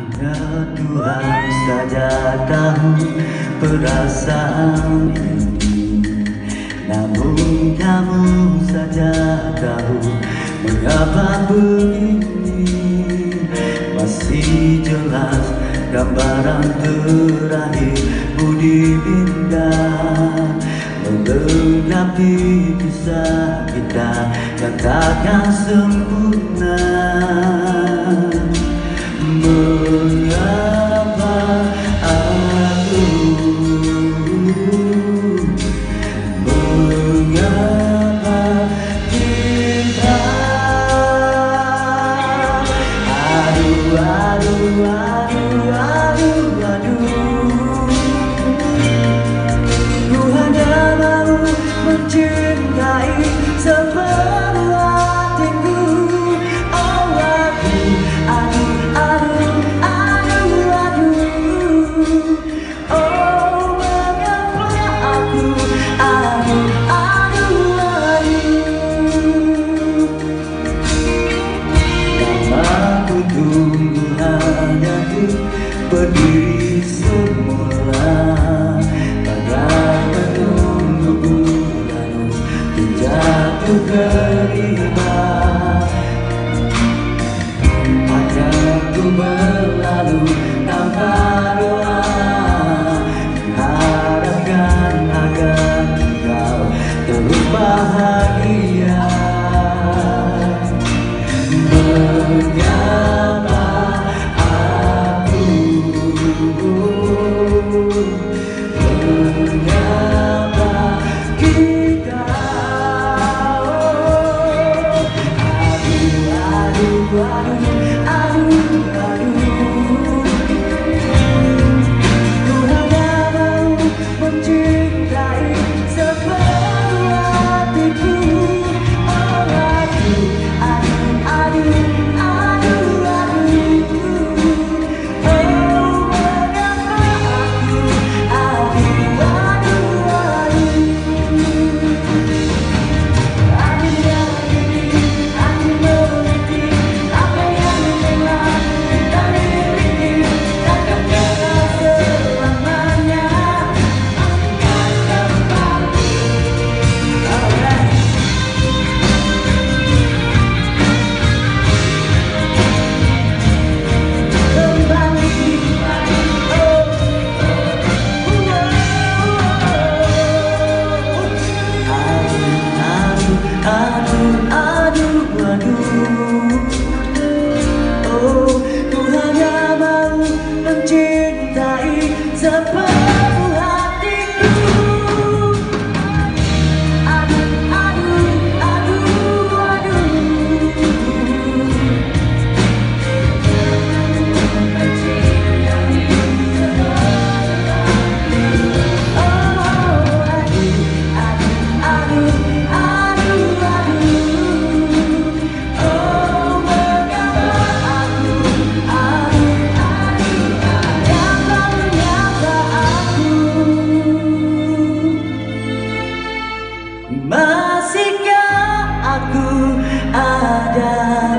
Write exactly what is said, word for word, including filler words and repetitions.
Hanya Tuhan saja tahu perasaan ini, namun kamu saja tahu mengapa begini. Masih jelas gambaran terakhir budi indah melengkapi kisah kita yang takkan sempurna. Mengapa aku, mengapa kita? Aduh, aduh, aduh, aduh, aduh. Ku hanya mau mencintai sepenuh hatiku. Oh aku, aduh, aduh, aduh, aduh. Oh mengapa aku, aduh, aduh, aduh. Namaku tunggu hanya untuk berdiri semula, bagai menunggu bulan untuk jatuh ke riba. Hanya ku berlalu tanpa doa, harapkan agar kau terus bahagia. Mengapa aku, mengapa kita? Aduh, aduh, aduh, aduh, aduh. Ku hanya mau mencintai sepenuh hatiku. Oh aku, aduh, aduh, aduh, aduh. Oh mengapa aku, aduh, aduh, aduh. Akhir-akhir ini aku mengerti apa yang telah kita miliki takkan pernah selamanya akan kembali. Alright. Kembali, kembali, oh, aduh, aduh, aduh, aduh. Oh, ku hanya mau mencintai sepenuh hatiku. Aduh, aduh, aduh, aduh. Masihkah aku ada